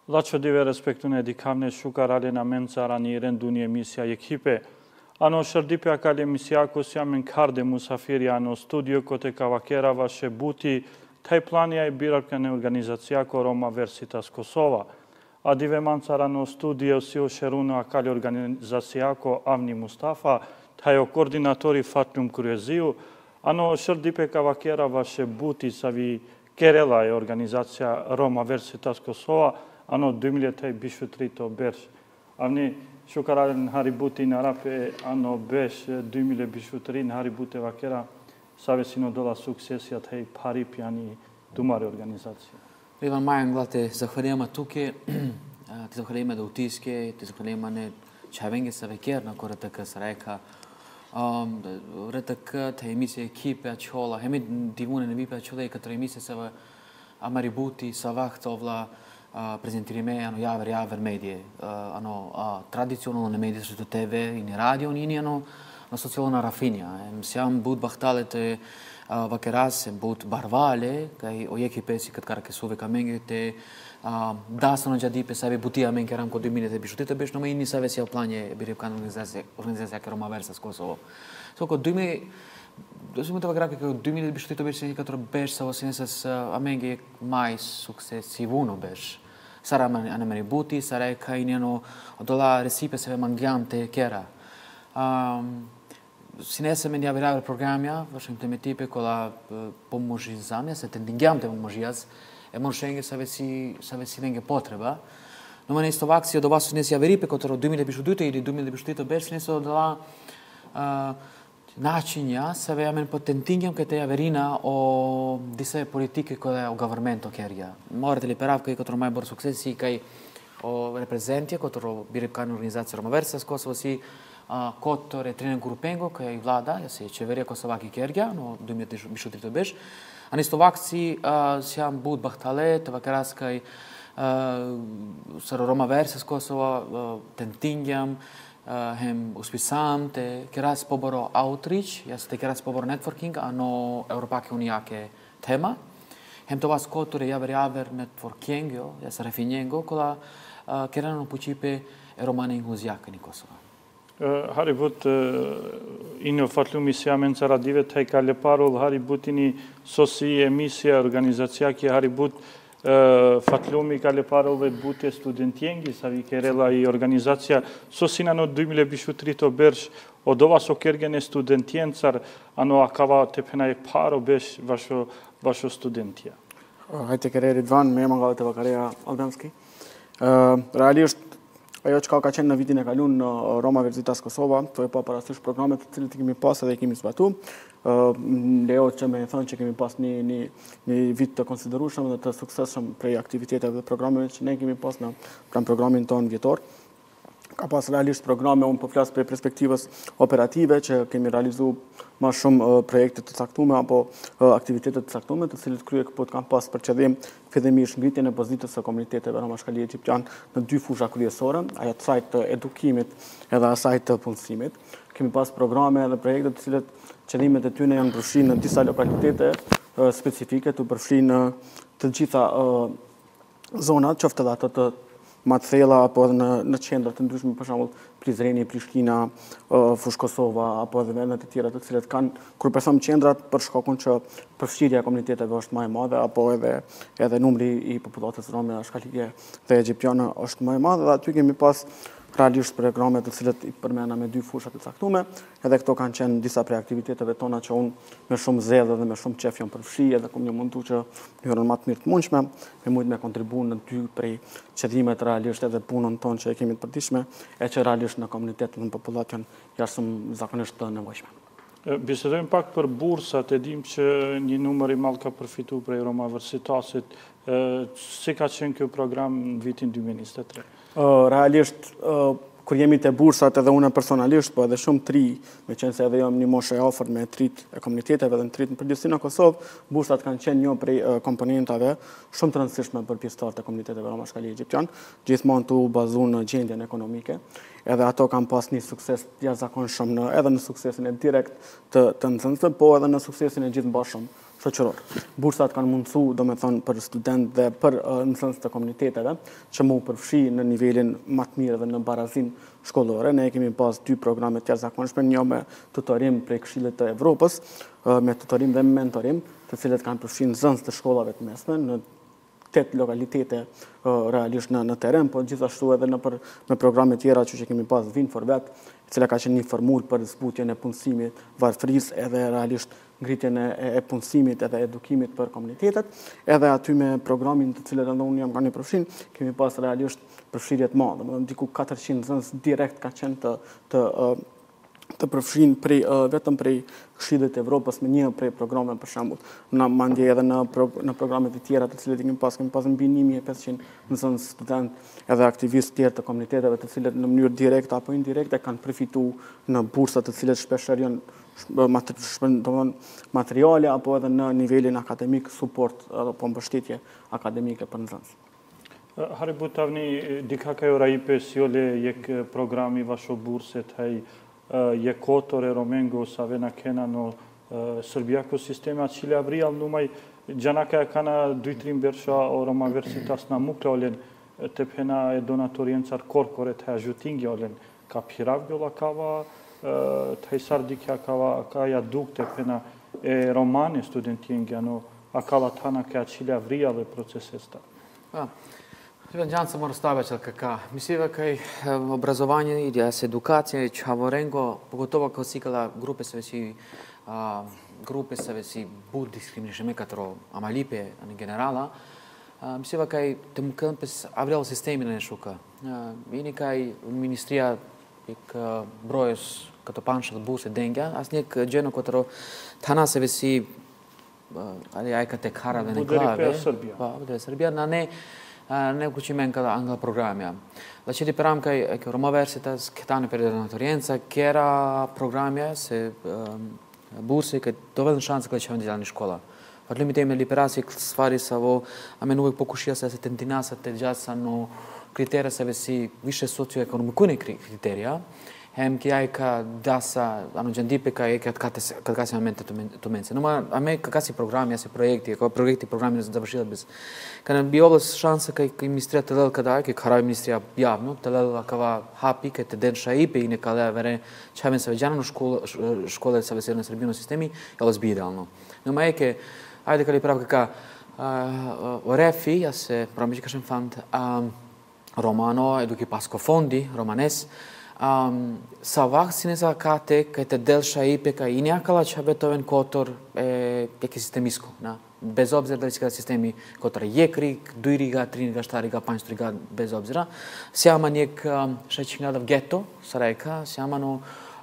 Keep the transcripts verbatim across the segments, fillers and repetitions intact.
La čo dive respektune dikavne šukar alena mencara ni renduni emisija ekipe. Ano shërdipe akale emisijako si amen karde musafiri ano studio kote kavakera vaše buti taj planja i birarkane organizacijako Roma Versitas Kosova. A dive mancara no studio si ošeruno akale organizacijako Avni Mustafa, taj o koordinatori Fatlum Kureziju. Ano shërdipe kavakera vaše buti savi Kerela je organizacija Roma Versitas Kosova. Ano dy mijë e tetë bishutrit o bersh. Avni shukaralen haributi në rape ano besh dy mijë bishutri në haribute vakera save sino dola suksesja të hej pari pjani dumare organizacije. Ivan Majangla te zahvaljujemo tukaj, te zahvaljujemo da utiske, te zahvaljujemo ne čavenge sa vekerna kore të kësë reka. Rëtë këtë emisje ekipe aqola, hemi divune në vipe aqola i këtë emisje sa amaributi, sa vaktovla, prezentirime ano javer javer medije ano tradicionalne medije što T V i ni radio ni ano na socijalna rafinja siam bud bahtale te vakeras bud barvale kai o ekipe si kat karake suve kamenge te da sono già di pesave butia men keram ko dy mijë e bishutite besh no me ini save si planje bire kan organizacija organizacija Roma Versitas Kosovo so ko dy mijë do se mutava grave che dy mijë bishutite besh ni katër besh sa osinesas amenge mais successivuno besh Sara anë me buti, sara e ka injeno dola recipe se mangiante kera. Sinese me një aviraver programja, vëshim të me tipe kolla pomožizamja, se të ndingjam të pomožijas, e mon shenge sa veci venge potreba. Në më në isto vakcio do vasu sinesi averipe, kotëro dy mijë e bishutite ili dy mijë e bishutite besh, sineso dola načinja, se ve amen po të ndingjam këtë averina o dise politike koje o governmento kerja. Morate li peravka i kotëro maj bërë suksesi kaj o reprezentje, kotëro birip kanë organizacija Roma Versitas Kosovo si kotëre trinen grupengo kaj i vlada, jasi qeveria Kosovaki kerja, no dy mijë e bishutite besh. Anë isto vakci si jam bud bahtale, të vakeras kaj sërë Roma Versitas Kosovo të ndingjam, hem uspisam te keras poboro outreach, jas te keras poboro networking ano Europake unijake tema. Hem to vas kotore javer javer networking jo, jas refinjengo, kola kerano puqipe e romane inhuzjake një Kosova. Haribut ino fatlumi si amen caradive taj kale parol haribut ini sosi emisija organizacijaki haribut fatlumi kale parove bute studentjengi sa vi Kerela i organizacija sosina no dy mijë bishutrit o bersh o dova so kergene studentjencar ano akava te pena e paro besh vasho vasho studentja. Hajte kere Ridvan, me emën nga të vakareja Albanski. Realisht, ajo që ka qenë në vitin e kalun në Roma Versitas Kosova, to e pa parasysh programet të cilët i kemi pas edhe i kemi zbatu. Leo që me thënë që kemi pas një vit të konsiderueshëm dhe të suksesshëm prej aktiviteteve dhe programeve që ne kemi pas në programin tonë vjetor. Ka pas realisht programe, unë po flas prej perspektivës operative që kemi realizu ma shumë projekte të caktume apo aktivitetet të caktume të cilët krye po të kam pas për qëllim fillimisht ngritjen e pozitës së komuniteteve Roma Shkali Egjiptian në dy fusha kryesore, ajo të asaj të edukimit edhe asaj të punësimit. Kemi pas programe dhe projekte të cilët qëllimet e tyre janë përfshirë në disa lokalitete specifike, të përfshirë në të gjitha zonat, qoftë edhe ato të Matthela apo edhe në qendra të ndryshme, për shembull Prizreni, Prishtina, Fush Kosova apo edhe vende të tjera të cilat kanë, kur për them qendrat, për shkakun që përfshirja e komuniteteve është më e madhe apo edhe edhe numri i popullatës rome shkalike dhe egjiptiane është më e madhe dhe aty kemi pas realisht programe të cilët i përmena me dy fushat të caktume, edhe këto kanë qenë disa prej aktiviteteve tona që unë me shumë zedhe dhe me shumë qef jam përfshi edhe kom një mundu që njërën më të mirë të mundshme, me mujtë me kontribu në dy prej qëdhimet realisht edhe punën tonë që e kemi të përdishme, e që realisht në komunitetet në populacion jasëm zakonisht të nevojshme. Bisedojmë pak për bursat, e dim që një numër i madh ka përfitu prej Roma Versitasit. Si ka qenë kjo program në vitin dy mijë e njëzet e tre? Realisht, kur jemi të bursat edhe une personalisht, po edhe shumë tri, me qenë se edhe jam një moshe e ofër me trit e komuniteteve dhe në trit në përgjithësi në Kosovë, bursat kanë qenë një prej komponentave shumë të rëndësishme për pjesëtarët e komuniteteve Roma Shkali Egjiptian, gjithmonë të u bazu në gjendjen ekonomike, edhe ato kanë pas një sukses jashtëzakonshëm edhe në suksesin e direkt të nxënësve, po edhe në suksesin e gjithëmbashëm shoqëror. Bursat kanë mundësu, do me thonë, për student dhe për uh, mësënës të komuniteteve që mu përfshi në nivelin më të mirë dhe në barazin shkollore. Ne kemi pas dy programe të jashtëzakonshme, një me tutorim prej Këshillit të Evropës, uh, me tutorim dhe mentorim, të cilët kanë përfshi nxënës të shkollave të mesme në tetë lokalitete uh, realisht në, në teren, po gjithashtu edhe në për, me programe tjera që, që kemi pas Win for Vet, e cila ka qenë një formulë për zbutjen e punësimit varfërisë edhe realisht ngritjen e, e punësimit edhe edukimit për komunitetet. Edhe aty me programin të cilët edhe unë jam ka një përfshin, kemi pas realisht përfshirje të madhe. Më diku katërqind nxënës direkt ka qenë të, të, të përfshin prej, vetëm prej Këshillit të Evropës me një prej programe për shembull. Na mandje edhe në pro, në programet e tjera të cilët kemi pas, kemi pas mbi një mijë e pesëqind nxënës student edhe aktivistë tjerë të komuniteteve të cilët në mënyrë direkte apo indirekte kanë përfituar në bursa të cilët shpeshherë janë materiale apo edhe në nivelin akademik suport apo mbështetje akademike për nxënës. Haribu tavni dika ka Euraipe sjole jek programi vasho burset haj je kotore Romengo sa vena kena no Serbia ko sistema cile avrial numai gjanaka kana dy trim bersha o Roma Versitas na mukla olen te pena e donatoriencar korkore te ajutingi olen ka piravgjola kava të hejsardikja ka ja duk të pena e romane studentjengi, ano a kava tana ka cile avria dhe procesesta. Gjanë se morë stave që ka. Misive kaj obrazovanje i s edukacije i Čavorengo, pogotovo kao sikala grupe se veci grupe se veci bud diskriminishme katro amalipe në generala, misive kaj të më këmpës avrelo sistemin në shuka. Ini kaj ministria ik brojës këtë panshë të burse dengja, as një gjeno këtëro tana se veci ali ajka te kara dhe në klave. Serbia. Pa, budere Serbia, na ne ne uključimen kada angla programja. Da që ti peram kaj e Roma Versitas këtane për donatorienca, kera programja se burse kaj dovedën šanse kada će vam djelani škola. Fatlimi teme liberasi stvari sa vo, a men uvek pokušija se se tentinasa te džasa no kriterija se vesi više socioekonomikune kriterija, hem ki aj ka dasa, ano gjandipe ka e kad kasi momente to mense. Numa, a me ka kasi programi, asi projekti, kao projekti programi ne završila bez. Kada bi oblast šansa kaj ministrija te lel kada, kaj karaj ministrija javno, te lel kava hapi, kaj te den šaipe i neka lea vere čaven sa veđana no škole sa veselne srbino sistemi, je olas bi idealno. Numa e ke, ajde kada je prav kaka o refi, ja se promići kašem fand, romano, eduki pasko fondi, romanes, Um, sa vakcine za kate, kaj te delša ipe, kaj i njakala će betoven kotor e, jeki sistemisko. Na? Bez obzira da li si kada sistemi kotor jek rig, duj riga, tri riga, šta riga, panjst riga, bez obzira. Sjama njek um, šećingadav geto, sarajka, sjama no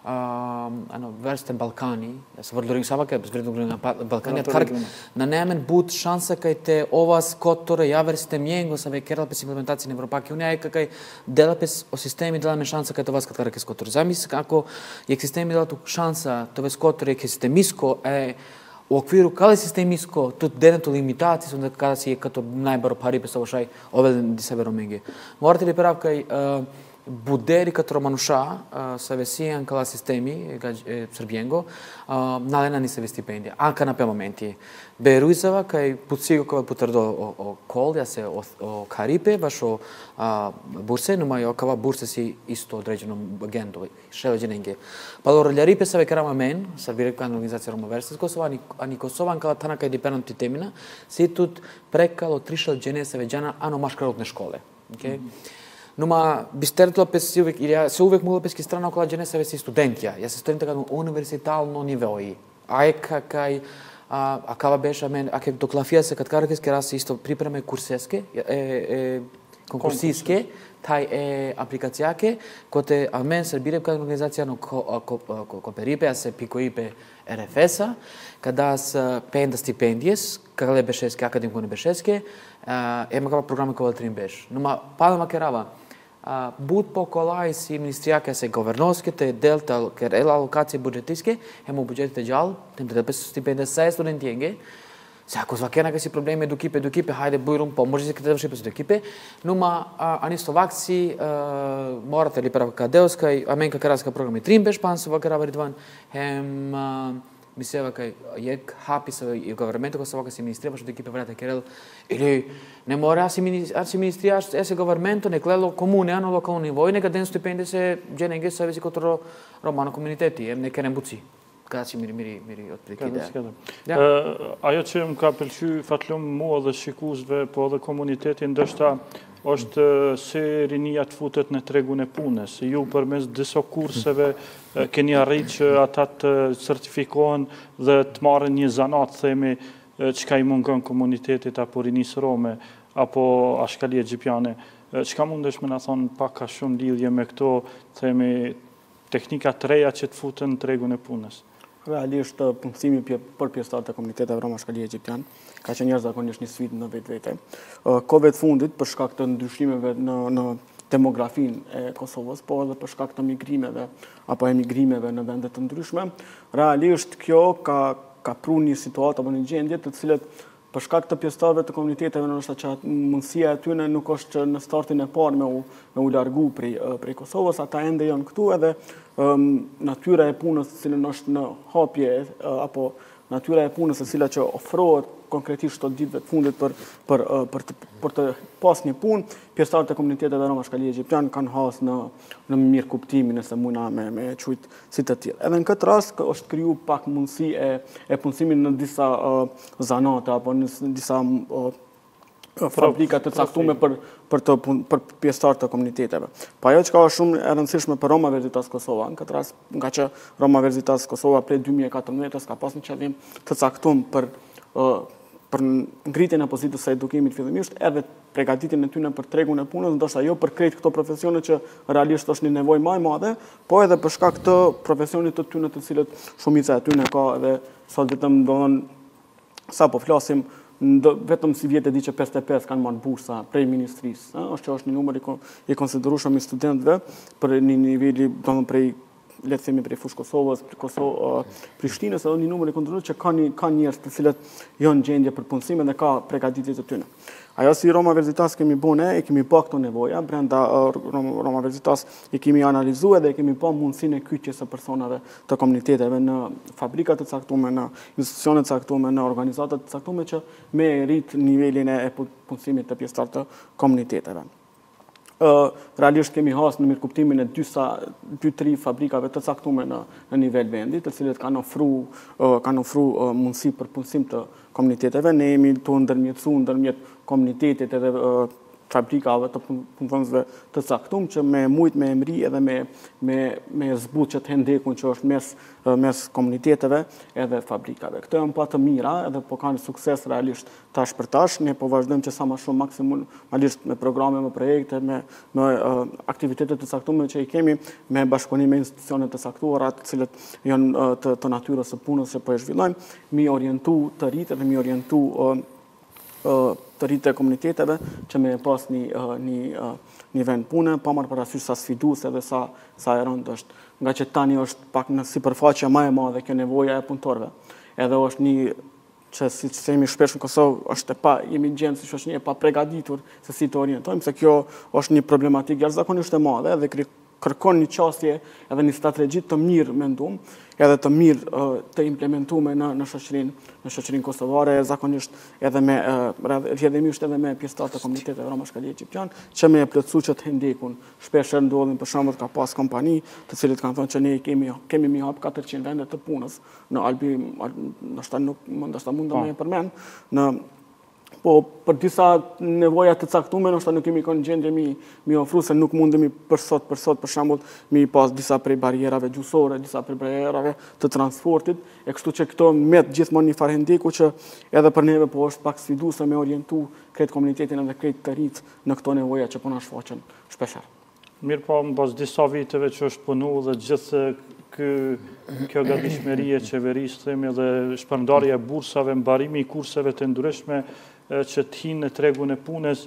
um, ano, versten Balkani, ja se vrlo ring savake, bez vrednog ringa Balkani, atkark, na nemen bud šansa kaj te ovas kotore javersite mjengo sa ve keralpes implementacije na Evropaki unija je kaj delapes o sistemi dela me šansa kaj to vas kad karak je skotor. Zamis kako je sistemi dela tu šansa to ve skotor je sistemisko e u okviru kada sistemisko tu denetu limitaciji onda kada si je kato najbaro paripe sa ošaj ove di sebe romenge. Morate li prav kaj uh, buderi като романуша се весијан кала системи србјенго налена ни се ве стипендија. Анка на пе моменти. Беруизава кај пуциго кога путардо о кол, ја се о карипе, баш о бурсе, нума ја кава бурсе си исто одреđено агендо, шеле джененге. Па лоролјарипе се ве карама мен, сарбире кај организација Рома Versitas Косова, а ни Косован кала тана кај диперам ти темина, си тут прекало тришел джене се ве джана ано машкаротне школе. Okay? Numa bistertula pe se uvek, ili se uvek mogla peski strana okolo džene se vesi studentja. Ja se studenta kada univerzitalno niveoi. Aeka kaj a, a kava beša men, a ke doklafija se kad karakeske rase isto pripreme kurseske, e, e, konkursijske, taj e, aplikacijake, kote a men Srbire kada organizacija no ko, ko, ko, koperipe, a se pikoipe R F S-a, kada se penda stipendijes, kada le bešeske, akademiko ne bešeske, ema kava programe kova trim beš. Numa palama kerava, Uh, bud po kolaj si ministrijake se governorske, te delta, ker el alokacije budžetiske, hemo budžetite džal, tem te pes stipendije sa studentijenge, se ako zvakena kasi probleme edukipe, edukipe, hajde bujrum, pomoži se kada vrši pes edukipe, numa uh, ani Slovakci uh, morate li prava kadeuska, a menka karaska programe trim beš pansova karava ridvan, hem uh, Miseva că e happy să e governamentul Kosovo că se ministria për ekipe vërat e kerel ili ne mora si si ministria ese governamentul ne klelo komune ano lokal nivoj ne ka den stipendje se gjene nge sa visi kotro romano komuniteti em ne kene mbuci ka si miri miri miri otprekide. Ajo që më ka pëlqy fatlum mua dhe shikuesve po edhe komunitetin ndoshta është se rinia të futet në tregun e punës. Ju përmes disa kurseve keni arrit që ata të certifikohen dhe të marrin një zanat, themi, çka i mungon komunitetit apo rinisë rome, apo ashkalie gjipjane. Çka mundesh me na thonë pak ka shumë lidhje me këto, themi, teknika të reja që të futen në tregun e punës? Realisht, punësimi për pjesëtarët e komuniteteve roma shkalie egjiptian ka qenë jashtëzakonisht një sfidë në vetë vete. Kohëve të fundit, për shkak të ndryshimeve në, në demografinë e Kosovës, po edhe për shkak të migrimeve apo emigrimeve në vende të ndryshme, realisht kjo ka, ka pru një situatë apo një gjendje të cilët për shkak të pjesëtarëve të komuniteteve ndoshta që mundësia e tyre nuk është në startin e parë me u, me u largu prej, prej Kosovës, ata ende janë këtu edhe um, natyra e punës e cilën është në hapje uh, apo natyra e punës e cila që ofrohet konkretisht të ditëve të fundit për, për, uh, për, të, për të pas një punë, pjesëtarët e komuniteteve roma shkalie egjiptian kanë has në, në mirë kuptimin nëse muna me, me qujtë si të tjerë. Edhe në këtë rast është kriju pak mundësi e, e punësimin në disa uh, zanate apo në disa uh, fabrikat të caktume për, për, të, për pjesëtarët të komuniteteve. Pa ajo që ka shumë e rëndësishme për Roma Verzitas Kosova, në këtë rast nga që Roma Verzitas Kosova prej dy mijë e katërmbëdhjetë ka pas një qëllim të caktuar për uh, për ngritjen e pozitës së edukimit fillimisht, edhe përgatitjen e tyre për tregun e punës, ndoshta jo për krejt këto profesione që realisht është një nevojë më e madhe, po edhe për shkak të profesionit të tyre të cilët shumica e tyre ka edhe sot vetëm domthon sa po flasim Ndo, vetëm si vjetë e di që pesëdhjetë e pesë kanë marrë bursa prej ministrisë, a? është që është një numër i, i konsiderueshëm i studentëve për një niveli, domethënë prej le të themi prej fushë Kosovës, Kosovë, uh, Prishtinës, edhe një numër i konsiderueshëm që ka një ka njerëz të cilët janë gjendje për punësim dhe ka përgatitje të tyre. Ajo si Roma Verzitas kemi bënë, e kemi pa këto nevoja, brenda uh, Roma Verzitas i kemi analizuar dhe kemi pa mundësinë e kyçjes së personave të komuniteteve në fabrika të caktuara, në institucione të caktuara, në organizata të caktuara që me rrit nivelin e punësimit të pjesëtarëve të komuniteteve. Uh, realisht kemi has në mirë kuptimin e dy tre fabrikave të caktuara në, në nivel vendi, të cilët kanë ofru, uh, kanë ofru uh, mundësi për punësim të komuniteteve. Ne jemi të ndërmjetësuar ndërmjet komunitetit edhe uh, fabrikave të punëdhënësve të caktuar që me mujt me emri edhe me me me zbut që të hendekun që është mes mes komuniteteve edhe fabrikave. Këto janë pa të mira edhe po kanë sukses realisht tash për tash. Ne po vazhdojmë që sa më shumë maksimalisht me programe, me projekte, me me uh, aktivitete të caktuara që i kemi me bashkëpunim me institucione të caktuara, të cilët janë uh, të, të natyrës së punës që po e zhvillojmë, mi orientu të rritë dhe mi orientu uh, të rritë e komuniteteve që me pas një, një, një vend pune, pa marrë parasysh sa sfiduese dhe sa, sa e rëndë është. Nga që tani është pak në sipërfaqe më e madhe kjo nevoja e punëtorëve. Edhe është një që si që themi shpesh në Kosovë, është e pa, jemi gjenë si shoqëni e pa përgatitur se si të orientojmë, se kjo është një problematikë jashtëzakonisht e madhe dhe kërkon një qasje edhe një strategji të mirë mendum, edhe të mirë uh, të implementume në, në shoqërinë në shoqërinë kosovare, zakonisht edhe me uh, rrjedhimisht edhe me pjesëtarë të komuniteteve roma shkalie egjiptian, që me e plotësu që të hendekun. Shpesh ndodhin për shembull ka pas kompani të cilët kanë thënë që ne kemi kemi mi hap katërqind vende të punës në Albi, ndoshta nuk ndoshta mund të më përmend në po për disa nevoja të caktuara ndoshta nuk kemi kanë gjendje mi mi ofru se nuk mundemi për sot për sot për shembull mi pas disa prej barierave gjuhësore, disa prej barierave të transportit, e kështu që këto met gjithmonë një farë hendeku që edhe për neve po është pak sfiduese me orientu krejt komunitetin edhe krejt të rit në këto nevoja që po na shfaqen shpeshherë. Mirë, po mbas disa viteve që është punu dhe gjithë kë, kjo gatishmëri e qeverisë, themi, dhe shpërndarja e bursave, mbarimi i kurseve të ndryshme që të hinë në tregun e punës,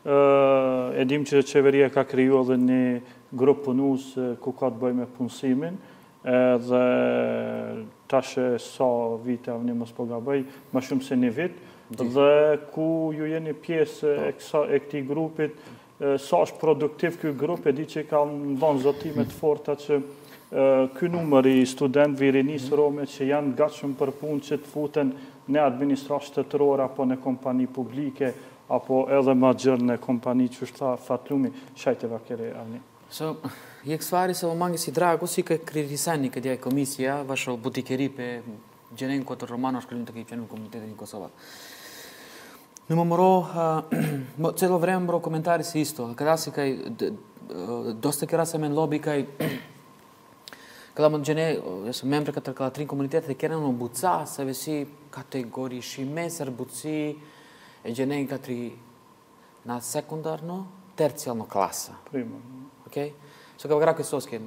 e dim që qeveria ka kriju edhe një grup punus ku ka të bëj me punësimin, dhe tashe sa vite avni mos po gaboj, më shumë se një vit, dhe ku ju jeni pjesë e këtij grupit, sa është produktiv ky grup, e di që ka dhënë zotime të forta që ky numër i studentëve i rinisë rome që janë gatshëm për punë që të futen në administratë shtetërore apo në kompani publike apo edhe më gjërë në kompani që shta Fatlumi, shajte vakere avni. So, jak stvari se mangi si drago, si ka kritisani kad je komisija vaša butikeripe gjenjen kod Romano shkrim të kipqenu komunitetin i Kosova. Në më mëro, celo vreme mëro komentari si isto, kada si kaj, dosta kera se men lobby kaj, kada më gjene, jesë membre katër kada tri komunitetet e kena në buca, se vesi kategori shimesër buci e gjenej katri na sekundarno, tercijalno klasa. Primo. Okej? So kao grako soske.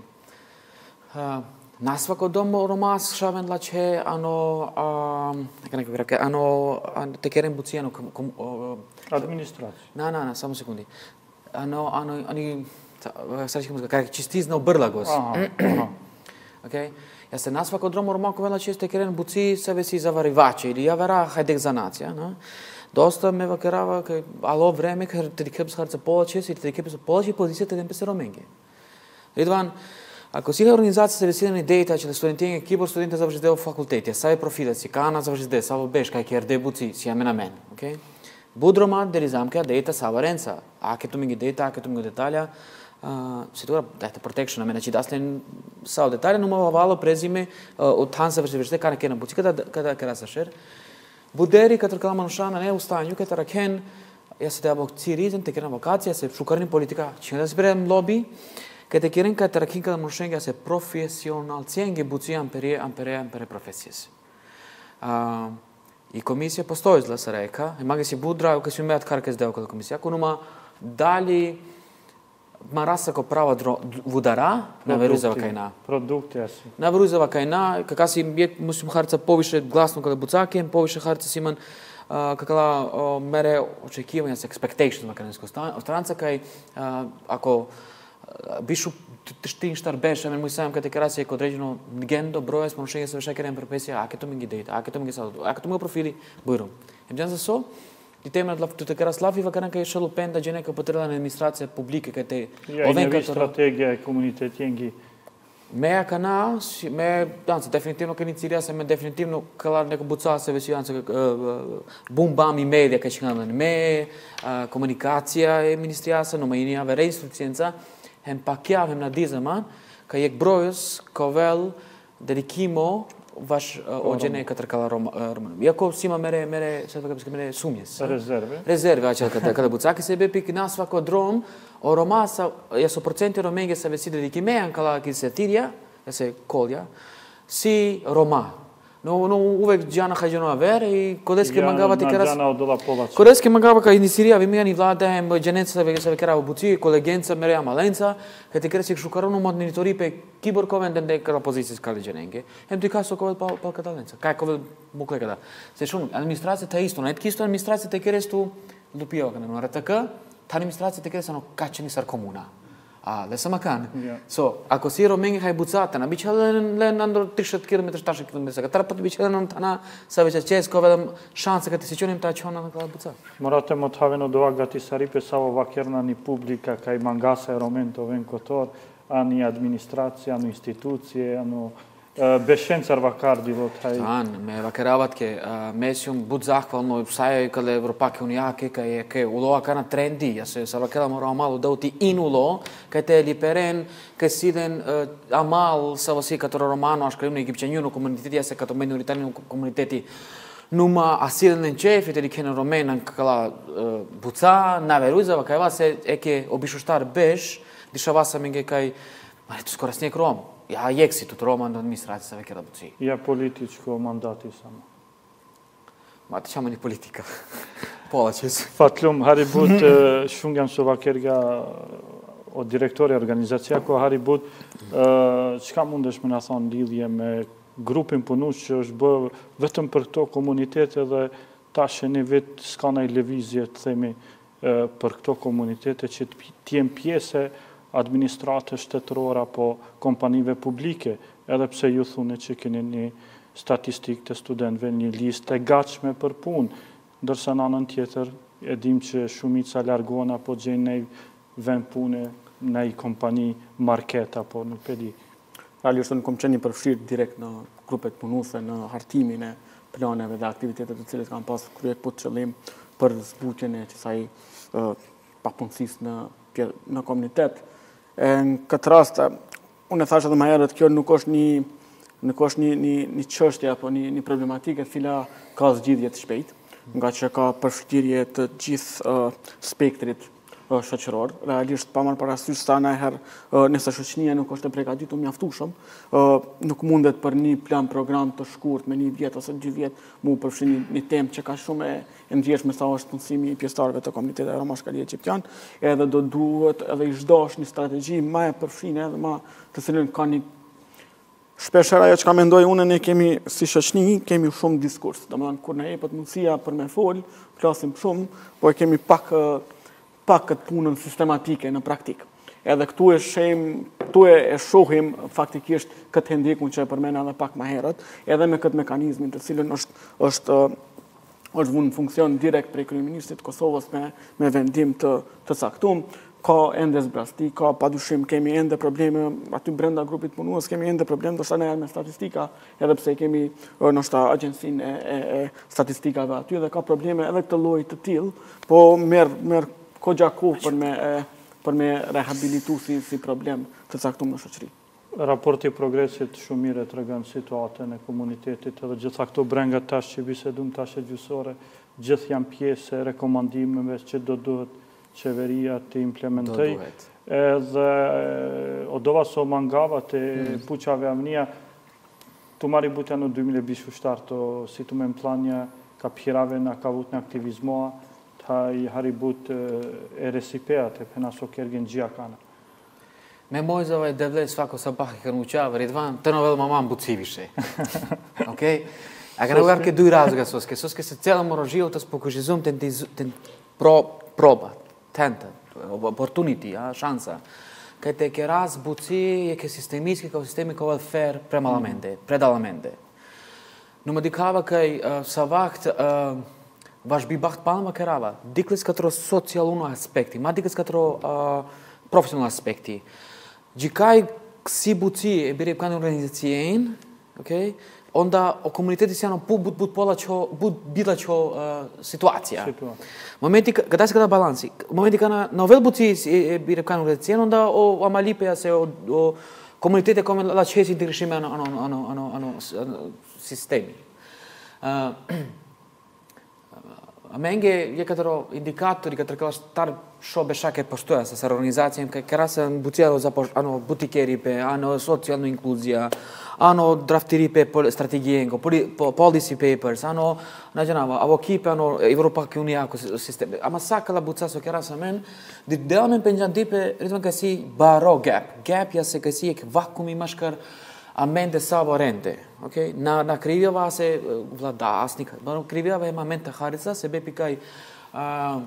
Na svako domo romas shaven lache ano a neko grake ano te keren buci ano Administracija. Na na na samo sekundi. Ano ano ani sad ćemo kako čistizna obrlagos. Aha. Aha. Okej? Ja se na svako domo romas kovela čiste keren buci se vesi zavarivače ili ja vera hajdek zanacija, no? Dosta me vakerava că alo vreme că te dikep să harță poliție, să te dikep să poliție poziția te dempese romenge. Ridvan, ako si organizacija se vesile ni dejta që studentin e kibor studente završit deo fakultetje, sa je profila si kana završit deo, sa besh kaj kjer de buci, si amen amen, okej? Budroma derizamka dejta sa varenca, a ke tu mingi dejta, a ke tu mingi detalja, situra dejta protection, amen, znači daslen sa detalja, numa valo prezime od han završit vešte kana kena buci, kada kada kera sa šer. Buderi katër këlla manushana ne ustanju këtë raken, ja se të abok cirizën, të kërën avokacija, se shukarin politika, që në të zbirem lobby, këtë kërën këtë rakin këtë manushenja se profesional, cijengi buci ampere, ampere, ampere profesjes. Uh, I komisija postoji zla se reka, i magi si budra, u kësi umeat karkes deo këtë komisija, ku numa dali ma rasa ko prava vudara na Veruzeva kajna. Produkti asi. Na Veruzeva kajna, kaka si jek musim harca poviše glasno kada bucakem, poviše harca si iman uh, kakala uh, mere očekivanja s expectations makarnesko stranca, kaj uh, ako uh, bišu shtin shtar besh, men mujsam këtë krasje kod određeno ngendo broja s ponošenja se veša kerem profesija, a ke to mingi data, a ke to mingi sadu, a ke to mingi profili bujrum. Em jan za so, di tema dla të këra slavi va kanë ka shëllu penda gjene ka potërla në administracije publike këtë ja, oven ka strategija e komunitetingi me kana me danca definitivno kanë cilja se me definitivno kallar neko buca se veç janë se bum bam i media ka shkëndën me komunikacija e ministriasa no me ava reinstrucjenca hem pakja hem na di zaman ka jek brojës kovel dedikimo vaš o gjene katër kalla romanëm. Iako sima mere, mere, se të këpës mere sumjes. Rezerve. Rezerve, a që këtë këtë bucaki se bepik na svako drom, o romasa, jesu procenti romenge se vesi dedikime, janë kalla kise tirja, jese kolja, si roma. No, no uvek gjana ka gjeno aver, i kodeske mangava ti keras... Gjana o dola povac. Kodeske mangava ka inisiria, vi mija një vlade, më gjenetës se kera u buci, kolegenca, merea malenca, këtë keres i këshukaronu mod monitori pe kibor koven dhe këra pozicis kali gjenenge. Hem të i kaso kovel pa, pa katalenca. Kaj kovel mukle kada. Se shumë, administracija të isto, në e të kisto administracija të keres tu lupio kanë në rëtë kë, të administracija të keres ano kaçeni sar komuna. A, le sa ma kanë. Yeah. So, ako si romengi haj bucata, na biqë le në ndër tridhjetë kilometra, shtatëdhjetë kilometra, katër për të biqë le në tana, sa veç e qes, ko vedëm shanse këtë si qënim të aqona në këtë bucata. Morate më të haveno doa gati saripe sa vakerna një publika ka i mangasa e romento ven kotor, a një administracija, a një institucije, a një beshencar vakardi vot haj. Tan, me vakeravat ke mesjum bud zahvalno saj kada Evropake unijake ka je ke uloa kana trendi, ja se sa vakela mora malo da ti in ulo, ka te liberen, ka siden amal sa vasi katër romano a shkrim në egipçenju në komuniteti ja se kato minoritari në komuniteti numa asilën në qefit e di kene romen në kala buca, na Veruzeva ka eva se e ke obishushtar besh, disha vasa minge kaj, ma të skoro snjek rom. Ja jeksi të Roma në administracija sa vekera buci. Ja političko mandati samo. Ma të qamë një politika. Pola qësë. Fatlum, haribut shumë jam së vakerga o direktori organizacija ko haribut, qka mundesh me në thonë lidhje me grupin punush që është bë vetëm për këto komunitete dhe tash e një vit s'ka nëj levizje të themi për këto komunitete që t'jem pjese administratës shtetërore apo kompanive publike, edhe pse ju thune që keni një statistik të studentëve, një listë e gatshme për punë, ndërsa në anën tjetër e dim që shumica largohen apo gjenë vend pune në i kompani market apo në pedi? Realisht nuk kam qenë i përfshirë direkt në grupet punuese, në hartimin e planeve dhe aktivitetet të cilët kanë pas kryer për qëllim për zbutjen e kësaj uh, papunësisë në, në komunitet. E, në këtë rast, unë e thash edhe më herët, kjo nuk është një nuk është një, një, një çështje apo një, një problematike e cila ka zgjidhje të shpejtë, nga që ka përfshirje të gjithë uh, spektrit uh, shoqëror. Realisht pa marrë parasysh sa ndonjëherë uh, nëse shoqënia nuk është e përgatitur mjaftueshëm, uh, nuk mundet për një plan program të shkurt me një vjet ose dy vjet mu përfshi një, një temë që ka shumë e, e ndjeshme sa është punësimi i pjesëtarëve të komunitetit Roma Shkalie Egjiptian, edhe do duhet edhe i zhdosh një strategji më e përfshirë edhe më të cilën ka një shpeshherë ajo që ka mendoj unë, ne kemi si shoqëni, kemi shumë diskurs. Domethënë kur na jepet mundësia për me fol, flasim shumë, po e kemi pak pak këtë punën sistematike në praktik. Edhe këtu e shem, këtu e shohim faktikisht këtë hendikun që e përmenda edhe pak më herët, edhe me këtë mekanizmin të cilën është është është vënë në funksion direkt prej kryeministit të Kosovës me me vendim të të caktuar. Ka ende zbrasti, ka padyshim kemi ende probleme aty brenda grupit punues, kemi ende probleme ndoshta ne me statistika, edhe pse kemi ndoshta agjencinë e, e, e statistikave aty dhe ka probleme edhe këtë lloj të tillë, po merr merr goxha kohë për me e, për me rehabilitu si, si problem të caktuar në shoqëri. Raporti i progresit shumë mirë tregon situatën e komunitetit edhe gjitha këto brenga tash që bisedum tash e gjysore, gjithë janë pjesë e rekomandimeve që do duhet qeveria të implementoj, edhe odova so mangava të mm. puqave amnia, tu mari butja në dy mijë e bish ushtarto, si tu me më planja ka pjirave në ka vut në aktivizmoa, ta i haribut e resipea të pena so kërgën gjia kana. Me mojzove devle svako sabah i kanë uqave, Ridvan, të novel mama më buci više. Okej? A kanë ugar ke duj razloga soske, soske se cela moro života spokužizum të të pro proba. Tentë, opportunity, a, shansa. Kaj te ke ras buci je ke sistemitski kao sistemi kao welfare premalamente, mm. predalamente. Në më dikava kaj uh, sa vakt uh, vash bibaht palma kerava, diklis katro socialuno aspekti, ma diklis katro uh, profesional aspekti. Gjikaj kësi buci e birib kanë organizacien, okay? Onda o komuniteti si janë pu but but pola që but bida që uh, situacija. Momenti kada se kada balansi. Momenti kana novel buci e bire kanë organizacien, onda o amalipe se o, o komunitete come la çesi ndryshime ano ano ano ano ano sistemi. Uh, a menge je katero indikatori katero kao star što bešake postoja sa organizacijom kaj krasa bucijalo za ano butikeri pe ano socijalnu inkluzija, ano draftiri pe strategijengo, policy papers, ano nađanava, avo kipe ano Evropake Unija ako sistem. Ama sakala bucaso krasa men, di deonen penjan dipe ritman kasi baro gap. Gap ja se kasi ek vakum imaš kar a mende savo rente, okay? Na na krivjava se vladasnik, no krivjava ima mente harica se bepi kaj uh,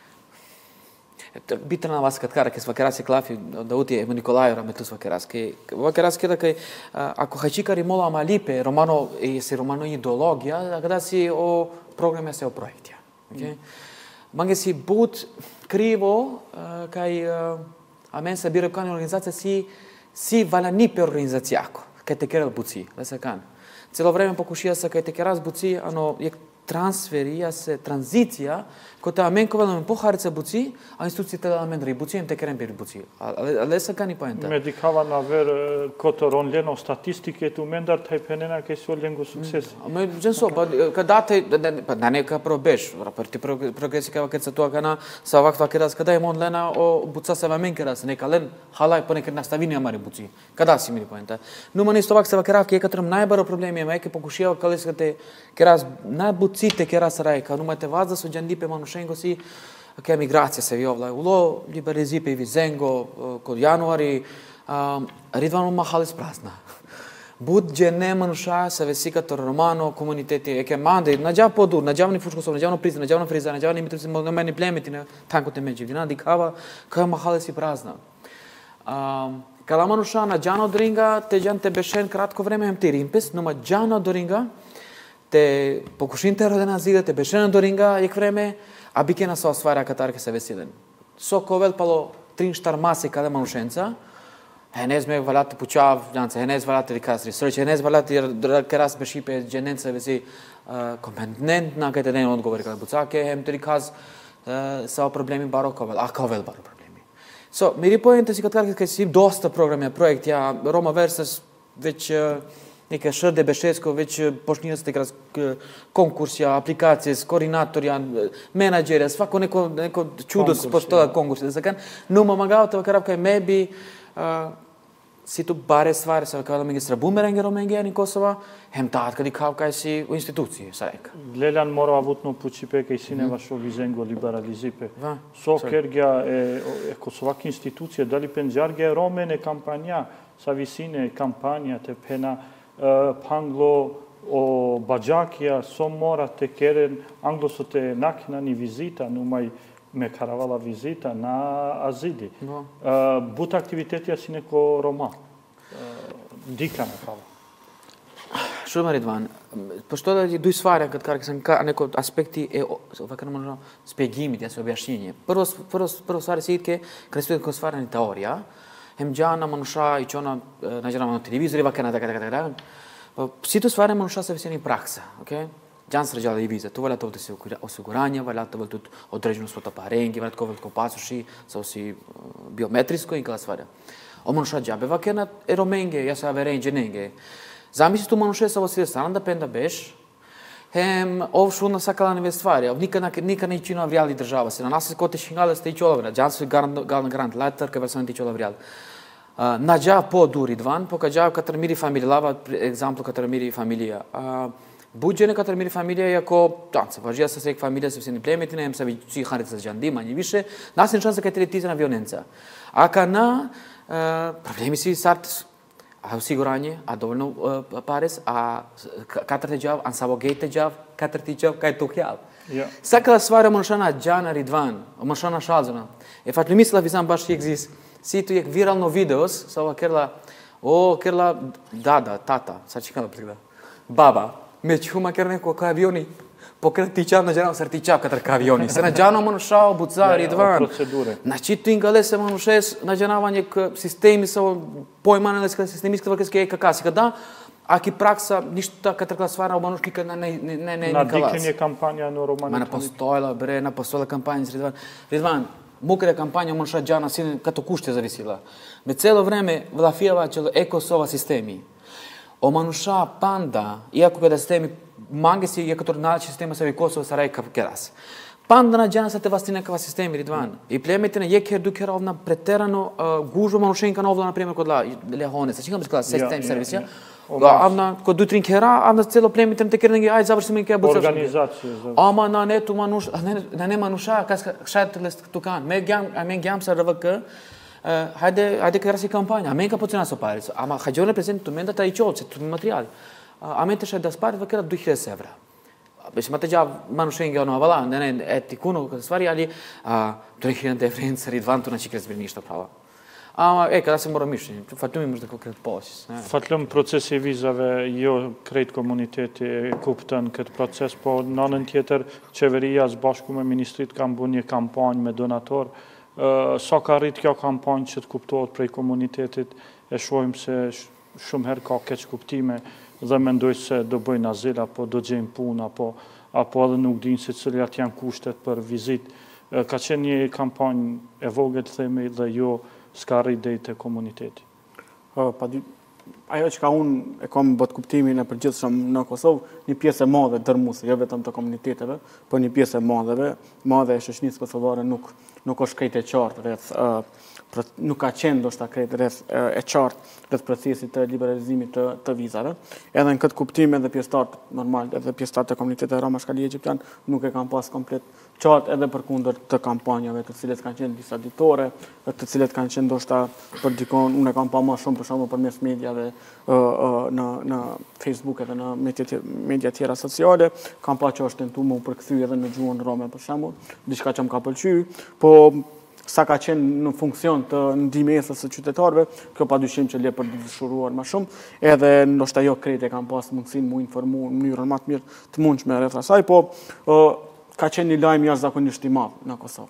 bitna vas kad kara ke svakerasi klafi da uti e Nikolajora me tu svakeraski. Svakeraski da kaj ako hajčikari mola malipe romano i se romano ideologija, kada si o programe se o projektja, okay? Mange si but krivo kaj a men se bire kani organizacija si si valani pe organizacijako. Kaj te kera buci, da se kan. Celo vreme pokušija se kaj te kera buci, ano je transferija se tranzicija kod amen kovala me poharica buci, a institucije da amen ri buci, te kerem per buci. Ale se kan i poenta. Medikava na ver kotoron leno statistike tu mendar taj penena kaj su lengu sukses. Me genso pa kada te pa na neka probesh, raporti progresi ka kad se to kana sa vakva keras kada imon lena o buca se amen keras neka len halaj po neka nastavini amari buci. Kada si mi poenta. No mani sto vakva keras ke katrom najbaro problemi me ke pokušio kale te keras na bucite keras rajka, no te vaza su gjandipe manushengo si che migracija se vjovla. Ulo liberalizipe i vizengo kod januari ridvano mahalis prazna. Bud gene manusha se vesikator romano komuniteti e ke mande na gjав podu, na gjavni fushkosov, na gjavno priza, na gjavno friza, na gjavni mitrici, na meni plemeti na tanko te međi. Dina dikava kao mahalis i prazna. Kada manusha na gjano dringa, te gjan te beshen kratko vreme hem ti rimpes, no ma gjano dringa te pokušin te rodena zida, te bešena doringa jek vreme, a bikena so osvara katarke se vesilen. So kovel palo trin shtar mase ka dhe manushenca, henez me valat të puqav, janë se henez valat të rikas research, henez valat të keras për shipe gjenencëve si kompetent na këtë edhe në të goveri ka bucake, hem të rikas sa problemi baro ka vel, a ka vel baro problemi. So, mi ripojnë të si këtë karkët këtë si dosta programe, projektja, Roma Versus, već neke šrde Bešesko, već počinjati kroz konkursja, aplikacije, koordinatorja, menadžerja, svako neko, neko čudo postoja konkursi. Da se kan, nu më magao të vëkarab kaj mebi, si tu bare stvari, sa vëkarab me ngistra bumerenge romenge në Kosova, hem tatë këdi kav kaj si u institucije, sarek. Lelan moro avut në puqipe kaj sine vasho vizengo liberalizipe. So kërgja e Kosovak institucije, dali penjargja e Rome në kampanja, sa visine kampanja të pena panglo o bajakja so mora të keren anglo së të nakna një vizita numaj me karavala vizita na azidi. But aktivitetja si neko Roma. Dika në kava. Shumë Ridvan, përshto dhe duj stvarja këtë karë, kësën ka neko aspekti e spjegimit, jasë objashinje. Prvo stvari si itke, krestu këtë stvarja një teorija, hem gjana manusha i qona na gjana në televizori, va këna të këtë këtë këtë. Si të stvarja manusha se vësjeni praksa, okej? Gjanë së rëgjallë i vizë, të vëllat të vëllë të osiguranja, vëllat të vëllë të odregjnë së të parengi, vëllat të vëllë të kopasushi, sa osi biometrisko i këlla stvarja. O manusha gjabe, va këna e romenge, jasë averenjë gjenenge. Zamisë të manushe sa vësile sanë dhe penda besh, hem ovë shumë në sa kala në stvarja, nika në i qina vriali država, se në nasë kote shingale së të i qola vriali, gjanë së galë në garant, letër ke version të i qola vriali. Na gjavë po du Ridvan, po ka gjavë katër miri familje, lava, egzamplu katër miri familje. Budgje në katër miri familje, jako, tanë, se vazhja së sejkë familje, se vësini plemitin, e mësa vëqi kharit së gjandima, një vishe, nasë në shansë ka të retizë në vionenca. A ka na, problemi si sartë, a osiguranje, a dovoljno pares, a katër të gjavë, a nësavo gejt të gjavë, katër të gjavë, ka e tuk javë. Sa kada stvarë më nëshana gjana Ridvan, më nëshana shalzona, e fatlimisë la vizan bashkë që egzis, si tu jek viral në videos, sa va kërla, o, kërla dada, tata, sa që këna për këda, baba, me që huma kërne ko ka avioni, po kërë ti qavë në gjana, sër ti qavë katër ka avioni, se në gjana më nëshao, bucar, Ridvan, në qitë të ingales e më nëshes, në gjana va një sistemi, sa pojmanë në sistemisë këtë vërkës ke e kakasi, këda, a ki praksa, nishtë të katër klasfara, o më nëshki këtë në një kalas. Na dikën një kampanja në Romani. Ma në postojla, bre, në postojla kampanjës, Ridvan. Ridvan, mu kërë kampanja më nësha gjana, si në këtë kushtë të zavisila. Me celo vreme, vëllafijava që e Kosova sistemi, o më nësha panda, iako këtë sistemi, mange si je këtë rënalë që sistema se vi Kosova saraj ka keras. Panda na gjana sa të vastine këva sistemi, Ridvan. I plemetin e je kërë du kërë ovna preterano guzho më nëshenjë ka në ovla në premer këtë la lehone, sa që kam përshkëla sistemi servisja. Avna, ko du të rinë këra, avna celo plemetin të kërë në ajë zavër se me në kërë bëtë. Organizacije. Ama na ne tu manusha, na ne manusha, ka shatë të lestë këtu kanë. Me gjam sa rëvë kë, hajde kërë si kampanja, a me në ka pocina së paris. Ama hajgjone prezent të menda ta i qolë, se të material. A me të shajtë das parit vë kërë du hiljade evra. Besh ma të gjavë manushengi ono avala, në në e tikuno këtë stvari, ali tre hiljade evra në së Ridvan të në që kërës bërmishtë prava. Ama, e, kada se mora mishë, fatlumi më shtë këtë posis. Fatlum procesi vizave, jo krejt komuniteti kuptën këtë proces, po në anën tjetër, qeveria së bashku me ministrit kam bu një kampanjë me donator. Sa ka rrit kjo kampanjë që të kuptohet prej komunitetit, e shojmë se shumë herë ka keq kuptime dhe mendoj se do bëjnë azil, apo do gjejnë punë, apo edhe nuk dinë se cilat janë kushtet për vizit. Ka qenë një kampanjë e vogël themi dhe jo s'ka rrit dhe i të komuniteti. Ajo që ka unë e kam bët kuptimin e përgjithshëm në Kosovë, një pjesë e madhe dërmuese, jo vetëm të komuniteteve, po një pjesë e madheve, madhe e shoqënisë kosovare nuk nuk është krejt e qartë rreth, nuk ka qenë ndoshta krejt rreth e qartë rreth procesit të liberalizimit të, të vizave. Edhe në këtë kuptim edhe pjesëtarët normal, edhe pjesëtarët e komunitetit Roma Shkali Egjiptian nuk e kanë pas komplet qartë edhe përkundër të kampanjave të cilet kanë qenë disa ditore, të cilet kanë qenë ndoshta për dikon, unë e kam pa më shumë për shembull përmes mediave në në Facebook edhe në media tjera sociale, kam pa që është tentuar më u përkthy edhe në gjuhën rome për shembull, diçka që më ka pëlqyer, po sa ka qenë në funksion të ndihmesës së qytetarëve, kjo padyshim që le për të dëshuruar më shumë, edhe ndoshta jo krejt e kanë pas mundësinë mu informu në mënyrën më të mirë të mundshme rreth asaj, po ka qenë një lajm jashtëzakonisht i madh në Kosovë.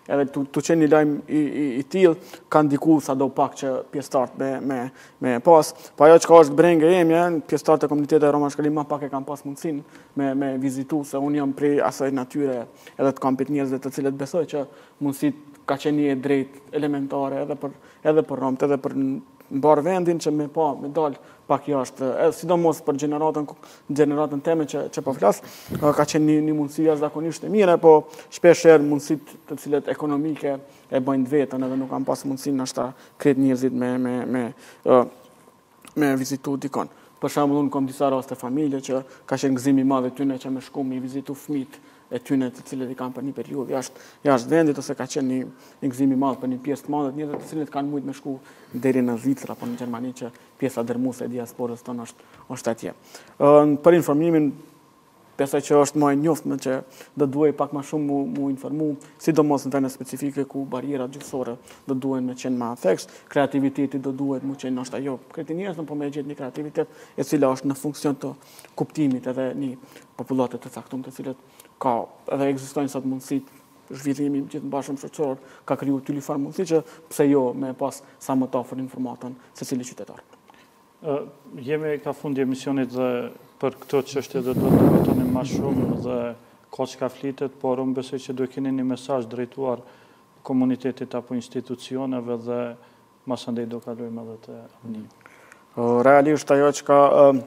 edhe tu, tu qenë një lajm i, i, i tillë ka ndiku sa do pak që pjesëtarët me, me, me pas. Po ajo që ka është brengë emja, pjesëtarët e komunitetit Roma Shkëllimi ma pak e kanë pas mundësin me, me vizitu, se unë jam prej asaj natyre edhe të kampit njerëzve të cilët besoj që mundësit ka qenë një drejt elementare edhe për, edhe për Romët, edhe për në barë vendin që me pa, me dalë pak jashtë, edhe sidomos për gjeneratën, gjeneratën teme që, që po flas, ka qenë një, një mundësi jashtëzakonisht e mire, po shpesh herë mundësit të cilet ekonomike e bëjnë vetën edhe nuk kanë pas mundësin nështë kretë njerëzit me, me, me, me, me vizitu dikon. Për shembull, unë kam disa raste familje që ka qenë gëzimi i madh tyne që me shku me vizitu fëmijët e tyne të cilët i kanë për një periudhë jashtë jashtë vendit, ose ka qenë një, një gëzim i madh për një pjesë të madhe të njerëzve të cilët kanë mujtë me shku deri në Zvicër apo në Gjermani, që pjesa dërmuese e diasporës tonë është është atje. Për informimin, besoj që është më e njoftme që do duhej pak më shumë mu, mu informu, sidomos në vende specifike ku barierat gjithësore do duhen me qenë më theksh, kreativiteti do duhet mu qenë nështë ajo kretinjerës, po me gjetë një kreativitet e cila është në funksion të kuptimit edhe një populatet të caktuar të cilët ka edhe ekzistojnë sot mundësit zhvillimi gjithë bashkëm shoqëror, ka kriju ty farë mundësi që pse jo me pas sa më të afër informatën secili qytetar. Uh, jemi ka fundi emisionit dhe për këto çështje do të debatoni më shumë dhe ka çka flitet, por unë besoj që do keni një mesazh drejtuar komunitetit apo institucioneve dhe mas andej do kalojmë edhe te Avni. Uh, realisht ajo çka uh,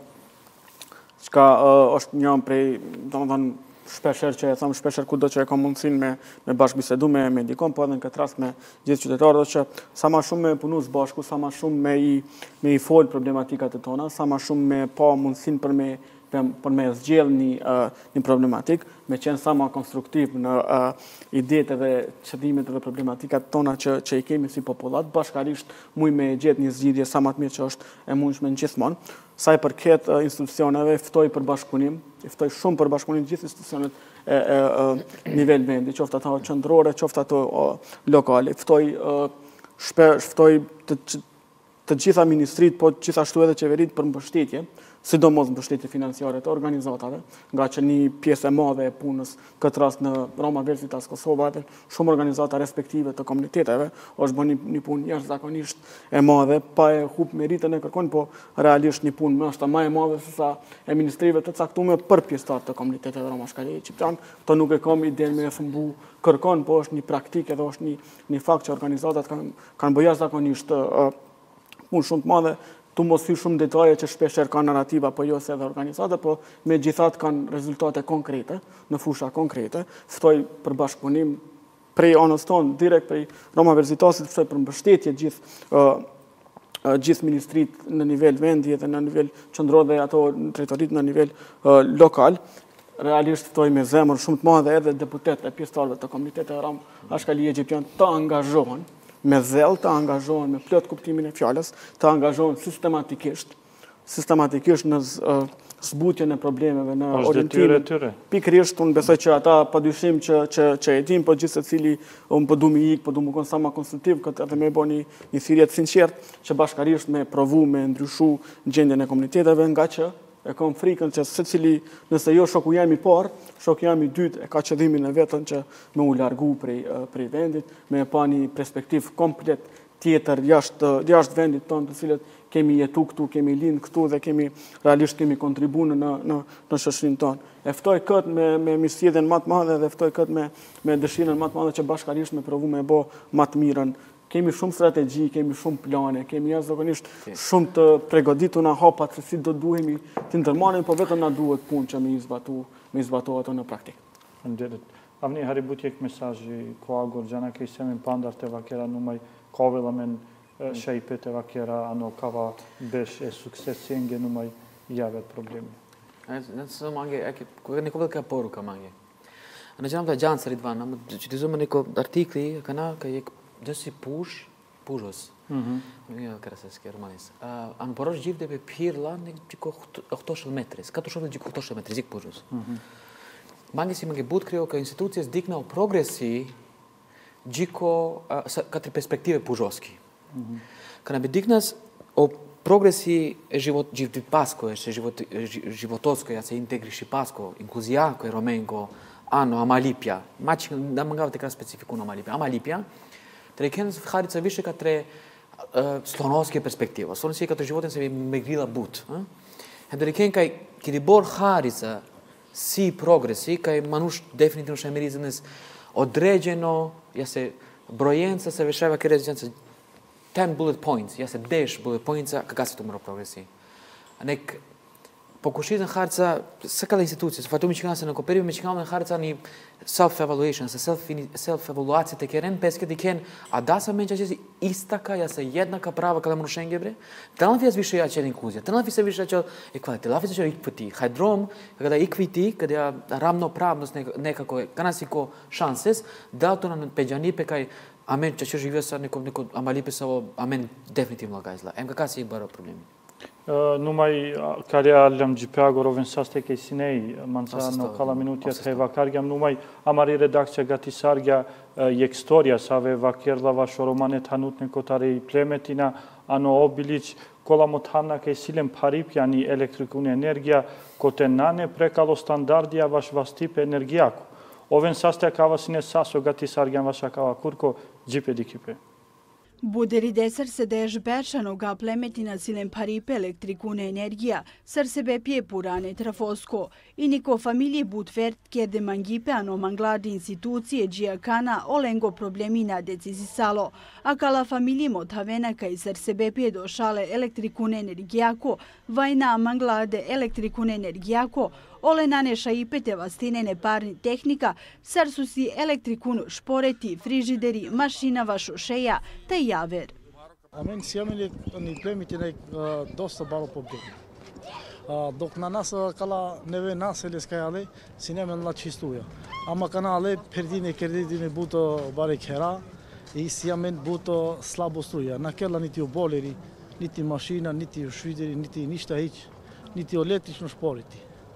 çka uh, është një prej, domethënë shpesher që e thamë shpesher kudo që e ka mundësin me, me bashkëbisedu me, me dikon, po edhe në këtë rast me gjithë qytetarët, që sa ma shumë me punu së bashku, sa ma shumë me i, me i folë problematikat e tona, sa ma shumë me pa mundësin për me, për me zgjell një, uh, një problematik, me qenë sa ma konstruktiv në uh, idetë dhe qëllimet dhe problematikat tona që, që i kemi si popullat, bashkarisht muj me gjithë një zgjidhje sa ma të mirë që është e mundshme në gjithmonë. Sa i përket uh, institucioneve, ftoj për bashkëpunim, ftoj shumë për bashkëpunim gjithë institucionet e, e, e nivel vendi, qoftë ato qendrore, qoftë ato uh, lokale, ftoj uh, shpesh, ftoj të, të gjitha ministrit, po gjithashtu edhe qeverit për mbështetje, sidomos mbështetje financiare të organizatave, nga që një pjesë e madhe e punës, këtë rast në Roma Veritas Kosova, dhe shumë organizata respektive të komuniteteve, është bërë një, një punë jashtëzakonisht e madhe, pa e hub meritën e kërkon, po realisht një punë më është më e madhe se sa e ministrive të caktuar për pjesëtar të komuniteteve Roma Shkallej Qiptan. To nuk e kam iden me e fëmbu kërkon, po është një praktikë edhe është një, një fakt që organizatat kanë, kanë bërë jashtëzakonisht uh, punë shumë të madhe. Tu mos hy shumë detaje që shpesher kanë narrativa, po jo se edhe organizata, po me gjithat kanë rezultate konkrete, në fusha konkrete, ftoj për bashkëpunim prej anës tonë, direkt prej Roma Verzitasit, ftoj për mbështetje gjithë uh, uh, gjithë ministrit në nivel vendi dhe në nivel qendror dhe ato drejtorit në nivel uh, lokal. Realisht ftoj me zemër shumë të madhe edhe deputet e pjesëtarëve të komunitetit Roma Shkallej Qiptan të angazhohen me zell, të angazhohen me plot kuptimin e fjalës, të angazhohen sistematikisht, sistematikisht në zbutjen e problemeve, në orientimin. Pikërisht, unë besoj që ata padyshim që, që, që e dim, po gjithë se cili unë po du mi ik, po du më konë sa ma konstruktiv, këtë edhe me bo një, një thirrje të sinqert, që bashkarisht me provu, me ndryshu gjendjen e komuniteteve, nga që e kam frikën që se cili, nëse jo shoku jam i parë, shoku jam i dytë, e ka qëllimin e vetën që me u largu prej, prej vendit, me e pa një perspektiv komplet tjetër jashtë, jashtë vendit tonë, të cilët kemi jetu këtu, kemi lind këtu dhe kemi realisht kemi kontribu në, në, në shoqërinë tonë. E ftoj këtë me, me mirësjelljen më të madhe dhe ftoj këtë me, me dëshirën më të madhe që bashkarisht me provu me bë më të mirën. Kemi shumë strategji, kemi shumë plane, kemi jashtëzakonisht shumë të përgatitura hapat se si do duhemi të ndërmarrim, po vetëm na duhet punë që me zbatu, me zbatu ato në praktikë. Faleminderit. Avni haributjek mesazhi ko Gorgjana që isemi pandar te vakera numaj kavella men shejpe te vakera ano kava besh e sukses nge numaj javet problemi. Nësë mange, një kovëll ka poruka mange. Në gjanam të gjanë së Ridvan, që të zumë një artikli, kana ka jek dësi push, pushës. Një kërëseske, romanis. Anë porosh gjithë dhe pe pirla në gjiko ochtoshëll metris. Kato shumë dhe gjiko ochtoshëll metris, gjikë pushës. Mange si mange but kreo ka institucije zdikna u progresi gjiko katri perspektive pushoski. Kana bi diknas o progresi e život gjithë pasko, e život živototsko, ja se integri shi pasko, inkluzija koje romenko, ano Amalipia, maci da mângava te kras specific un Amalipia. Amalipia, trebuie să harița više către uh, slonovske perspektiva. Slonovske către životin se migrila but. Uh? Trebuie că kad bor harița si progresi, kaj manuš definitivno še mirizenes određeno, ja se brojenca se vešava kaj reći, ten bullet points, ja se deš bullet pointsa, kako se to mora progresi. Nek pokušizam harca, sakala institucija, fatu mi čekam se na koperiu, mi čekam na harca ni self-evaluation, se self-evaluacija te keren, peske ti ken, a da sam menča česi istaka, ja se jednaka prava kada manu šengebre, te lan fias više jače inkluzija, te lan fias više jače ekvalite, lan fias jače ikviti, hajdrom, kada ikviti, kada ja ravnopravnost nekako, kana si ko šanses, da to na peđanipe kaj amen, če živio sa nekom, neko Amalipe sau amen, definitivno la gajzla. Em ca să-i bără probleme. Numai care alem gipea goroven saste că sinei manța no cala minutia treva cargiam numai amari redacția gatisargia extoria save vakerla vašo romane tanutne kotarei plemetina ano obilić kolamotana că silem paripiani elektrikune energia kotenane prekalo standardia vaš vastipe energiaku. Oven sastea kava sine saso gatisargiam vaša kava kurko gipe dikipe. Buderi desar se dež beršano ga plemetina silem paripe elektrikune energia, sar sebe pie purane trafosko. Iniko familie budvert kerde mangipe ano mangladi institucije džia kana olengo problemina decizisalo. A kala familie motavena kaj sar sebe pie došale elektrikune energijako, vajna manglade elektrikune energijako, olenane šaipete vastinene parni tehnika, sar su si elektrikunu šporeti, frižideri, mašina vašo šeja, te javer. Amen, siamele ni plemitine dosta baro problemi. Dok na nas kala neve nasele skajale, sinemen la cistuia. Ama kanale perdine kreditine buto bare khera, i siamen buto slabo struja. Na kela niti boleri, niti mašina, niti švideri, niti ništa aici, niti električno šporeti.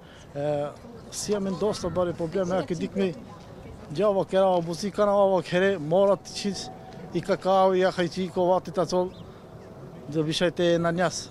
Siamen dosta bare probleme, a kad me djava kera busi kana ava khere morat chiz i kakao ja hajci ko vati ta col da bišajte na njas.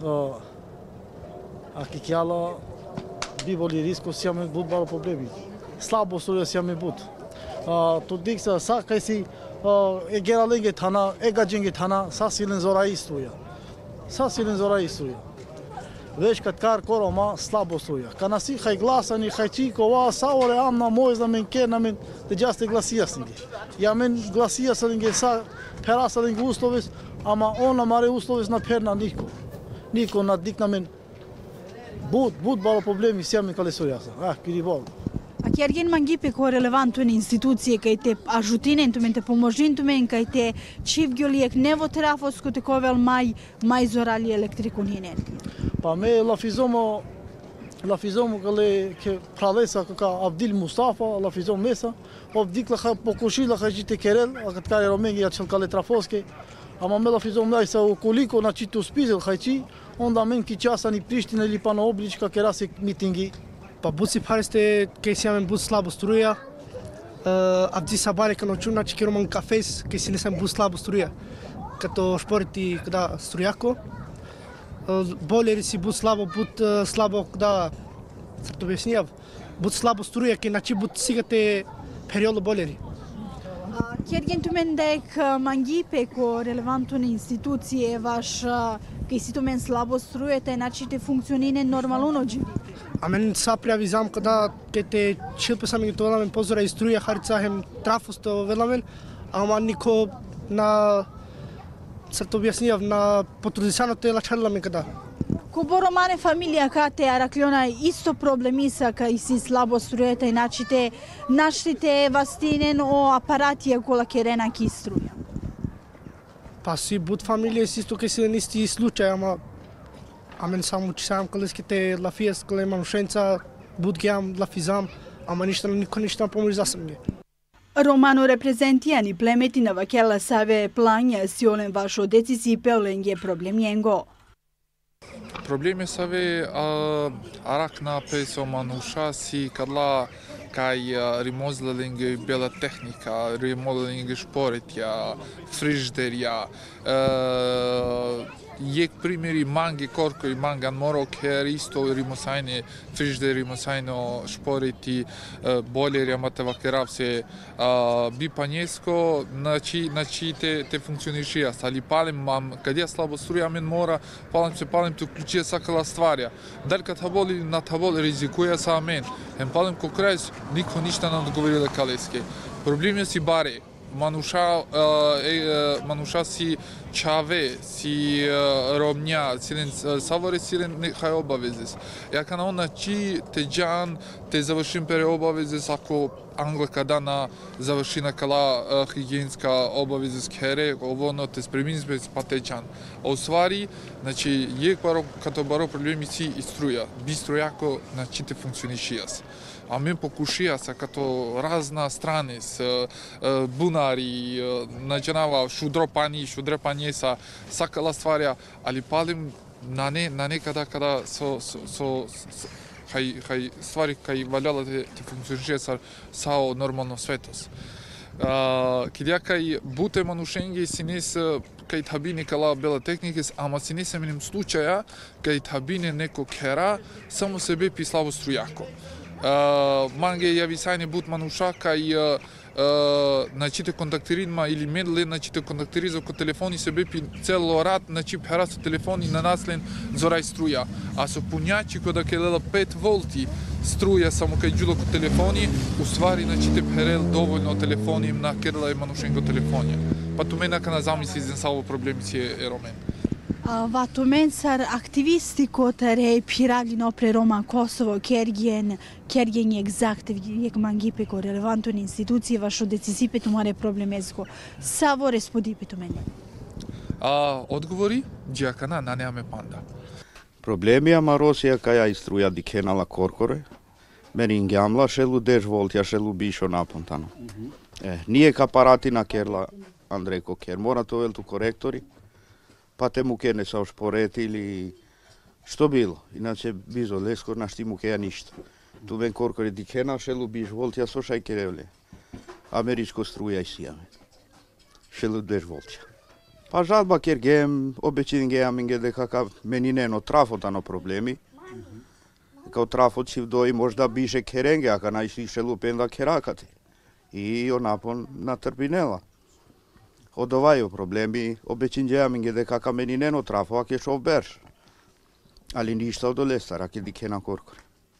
A kikiala biboli risko siamen bud bare problemi. Slabo struja siamen bud. To diksa sa kaj si e geralenge thana, e gajenge thana, sa silen zorai struja. Sa silen zorai struja. Već kad kar koroma slabo struja. Kana si haj glasani, haj čikova, saore amna moj za men ke na men te jaste glasia singe. Ja men glasia singe sa pera singe usloves, ama ona mare usloves na perna niko. Niko na dikna men bud bud balo problemi si amen kale struja. Ah, kiribol. A chiar gen mangipe ko relevant în instituție că te ajutine în te pomožin tumen că te čivgjoliek nevo trafos ko te kovel mai mai zorali elektrikun energie. Pa me la fizomo la fizomo kale ke pralesa ka Abdil Mustafa la fizom mesa, obdik la pokushi la hajite kerel, akat care romengi ya cel kale trafoske. Ama me la fizom lai sa koliko na citu spizel hajci, onda men ki časa ni Priština ili pa na Oblić ka kerase mitingi. Pa busi pareste că si am bus slabo struja, abdi sabare că noćuna ci kero man kafes că si ne sam bus slabo struja. Că to športi kada strujako, boleri si bus slabo but slabo kada să to objašnjav, but slabo struja că naci but sigate periodo boleri. Chiar gen tumen dek mangipe ko relevantun institucije vaš că si tumen slabo struje te načite funkcionine normalno živi. A men sa preavizam kada că te cel pe sami to lamen pozora istruja harica hem trafos to velamen, ama niko na să to objašnjav na potrudisano te la čarlamen kada. Ku boromane familija kate Arakliona isto problemisa ka i si slabo strujete i načite naštite vastinen o aparatije kola kerena ki struja. Pa si but familije si isto că se nisti slučaj, ama amen samo čisam că leske te la fies că le manušenca but geam la fizam, ama ništa niko ništa pomoć zasamge. Romano reprezentijani plemetina vakela save planja si olen vašo decisi peolenge problemjengo. Probleme save arakna pe somanusha si kadla kaj remodeling bela tehnika, remodeling šporetja, frižderja, jek primjeri mange korko i manga në moro kër isto rimosajne, frish dhe rimosajno shporiti bolerja ma të vakeravse bi panjesko në qi, në qi te, te funkcionishia. Ali palim, mam, kad ja slabo struja min mora, palim se palim të ključija sa këla stvarja. Dal kad haboli, na haboli rizikuja sa amen. Hem palim ko krajs, niko ništa ne odgovorile kaleske. Problem je si bare. Manusha, uh, manusha si čave, si uh, robnja, cilin, uh, savore cilin nekaj obavezes. Ja kana ona či te džan, te završim pere obavezes ako Angla kada na završina kala uh, higijenska obavezes kere, ovo no te spremins bez pa te džan. A u stvari, znači, jek baro, kato baro problemi si i struja, bi strujako, znači, te funkcionishijas. A mi pokušija sa kato razna strane, s uh, bunari, uh, nađenava šudropani, šudrepanje sa sakala stvarja, ali palim na ne, na nekada kada so, so, so, so kaj, kaj stvari kaj valjala te, te funkcionira sa sao normalno svetos. Uh, Kidja kaj bute manushengi sines kaj tabine kala bela tehnikes, ama sinese minim slučaja kaj tabine neko kera samo sebe pislavo strujako. Uh, mange javisajne but manusha kaj uh, uh, начите контактиринма или медле начите контактиризо ко телефони себе пи цело рад начи пера со телефони на наслен зорай струја, а со пунјачи кода келела пет волти струја само кај џуло ко телефони, уствари начите перел доволно телефони на керла и манушен ко телефони. Па ту мене кана замисли зен саво проблеми си е ромен. Vatumen sar aktivisti kota rej pirali no pre Roma Kosovo kergjen kergjen exact jek mangipe ko relevantun institucije vašo decisipe tu mare problemezko. Savo respodipe tu mene. A odgovori džakana na neame panda. Problemi ama Rosija kaja istruja dikenala korkore. Meringamla šelu dež voltja šelu bišo napontano. Eh, nije kaparatina kerla Andrejko ker. Mora to vel tu korektori. Pa te muke ne sa usporetili, što bilo, inače bizo leskor na šti mukeja ništa. Tu ven korkore dikena šelu biš voltja so šaj kerevle. Američko struja i sijame. Šelu dež voltja. Pa žalba ker gem, obećin gejam inge de kakav menine no trafotano problemi. Kao trafot si vdoj možda biše kerenge, aka najsi šelu penda kerakati. I onapon natrpinela. Odovaju problemi, obećinđeam inge de kaka meni neno trafo, ak je šov berš. Ali ništa od olestar, ak je dikena korkore.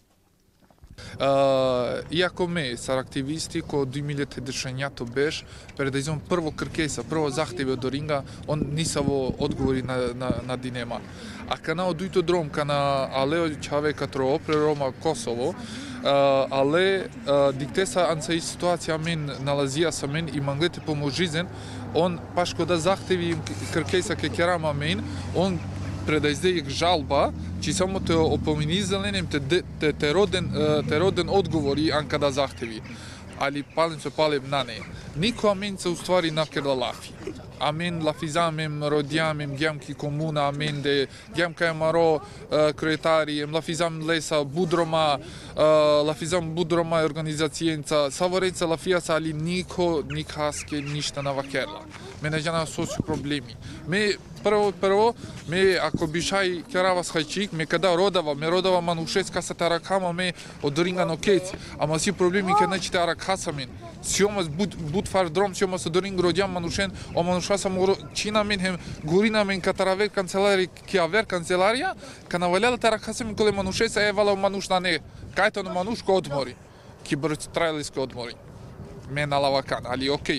Uh, iako me, sar aktivisti ko две тысячи десетото беш, передайзон прво кркеса, прво захтеви од Оринга, он нисаво одговори на, на, на динема. А кана од дуито дром, кана алео чаве катро опре Рома Косово, uh, але uh, диктеса анца и ситуација мен налазија са мен и манглете поможизен, он пашко да захтеви кркеса ке керама мен, он предајздејек жалба, чи само те опомени зеленем те, те, те, роден, те роден одговори анка да захтеви. Али палим се палим на не. Нико амен се уствари накерла лафи. Амен лафизамем, родјамем, гјамки комуна, амен де гјамка емаро кроетари, лафизам леса будрома, лафизам будрома организацијенца, савореца лафијаса, али нико никаске ништа на вакерла. Мене јана соци проблеми. Ме Prvo, prvo, me ako bi šaj kerava shajčik, me kada rodava, me rodava manušecka sa tarakama me od Doringa no kec, ama si problemi kad neći tarakasa men. Сјомас буд буд фар дром сјомас дорин гродјам манушен о мануша сам чина мен хем гурина мен катаравер канцелари кјавер канцеларија кана валела таракасем коле мануше се евала мануш на не кајто на манушко одмори ки брц трајлиско одмори мен на лавакан али окей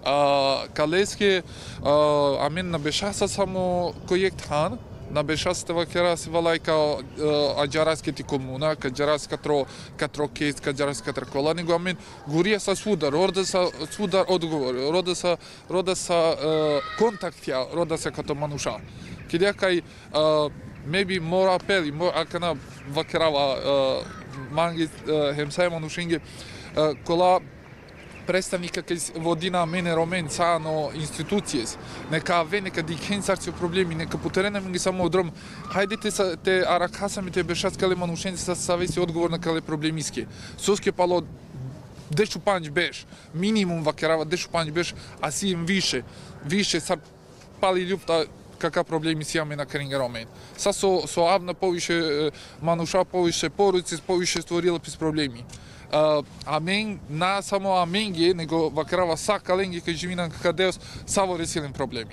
калеске а мен на бешаса само којект хан на бешасте вакера се валајка аџараските комуна, каџарас катро катро кес, каџарас катро кола, него амен гурија са судар, рода са судар одговор, рода са рода са контактја, рода се като мануша. Кидја кај maybe мора апели, акана вакерава манги хемсај манушинге кола представника кај водина мене ромен сано институцијес, нека ве нека дикен сарци проблеми, нека потерена ми ги само одром. Хајдете са те аракасами те бешас кале манушени са савеси одговор на кале проблемиске. Соске пало дешу панч беш, минимум вакерава дешу панч беш, а си им више, више са пали љупта кака проблеми си имаме на Крингеромен. Са со, со Авна повише мануша, повише поруци, повише створила пис проблеми. Uh, amen, na samo amengi, nego vakrava saka lengi kaj živina kadeos savo resilin problemi.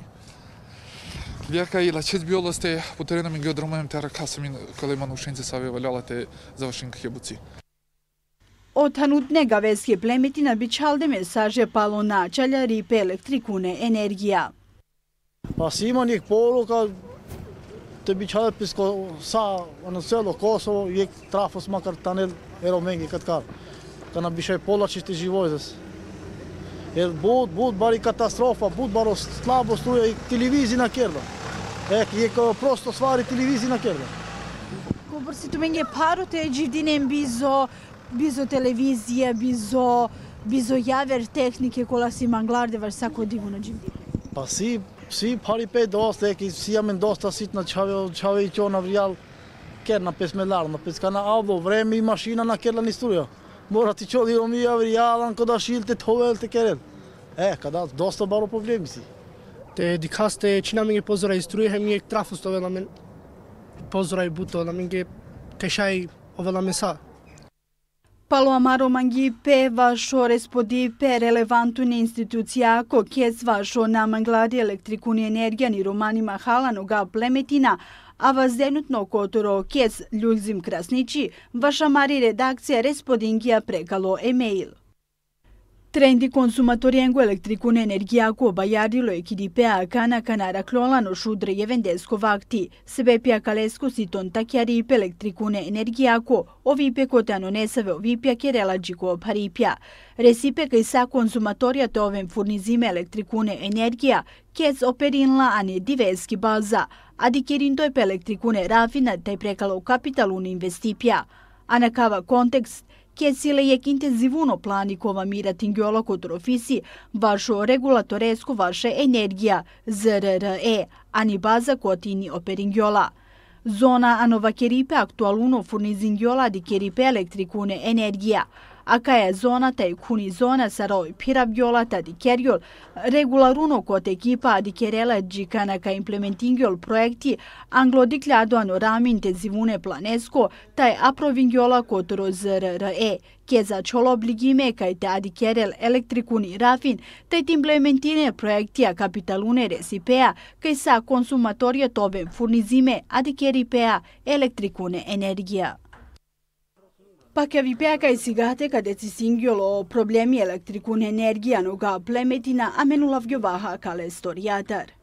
Вяка и лачет биоласте по терена ми геодромаем тера касамин коле манушенце саве валялате завършинка хебуци. Od hanutnega veske plemetina biçalde mesaje palo načalja ripe elektrikune energija. Pa si ima njih poluka, te biçalde pisko sa ono celo Kosovo, jek trafos makar tanel eromengi kad kar. Kana bišaj pola čisti živojzes. Jer bud, bud bari katastrofa, bud baro slabo struja i televiziji na kerda. Ek, je prosto stvari televiziji na kerda. Kubur si tu menge parote gjivdinem bizo, bizo televizije, bizo, bizo javer tehnike kola si manglarde var sako divu na gjivdine. Pa si, si pari pe dosta, ek, si jamen dosta sitna čave, čave i čona vrijal kerna pes melarna, pes kana avlo vreme i mašina na kerla ni struja. Mora ti čoli romija vrijalan kada šilte tovel te keren. E, kada dosta baro problemi si. Te dikaste čina minge pozora i struje, he minge trafos ove la men pozora i buto, la minge kešaj ove la mesa. Palo amaro mangipe vašo respodipe relevantune institucija ko kjes vašo na mangladi elektrikuni energija ni romani mahala ga plemetina, a vazdenutno kotoro kjes ljuzim krasniči, vaša mari redakcija respodingija prekalo e-mail. Trendi consumatoriengo elektrikune energija ko bayardilo ekidipea kana kanara klolano šudre jevendesko vakti, sebepia kalesko siton takjaripe elektrikune energija ko ovipe kotano nesave ovipja kerelađiko paripja. Resipe kaj sa konsumatoria te ovem furnizime elektrikune energija, kez operinla ane diveski baza, adikerindo je pe elektrikune rafina taj prekalo kapitalune investipja. Anakava kontekst, Kjesile jek intenzivuno plani kova mira tingjola kotrofisi vašo regulatoresko vaše energija Z R R E, ani baza kotini operingjola. Zona anova keripe aktualuno furnizingjola di keripe elektrikune energija, a kaja zona taj kuni zona saroj pirabjola ta di kerjol, regularuno kot ekipa di kerela džikana ka implementingjol projekti anglodiklado anorami intenzivune planesko taj aprovingjola kotoro Z R R E, keza čolo obligime kaj te adikerel elektrikuni rafin, taj implementine projektija kapitalune resipea kaj sa konsumatorija tove furnizime adikeripea elektrikune energija. Pakja vipea kaj sigate kada si singjolo problemi elektrikune energija noga plemetina amenulavgjovaha kale storijatar.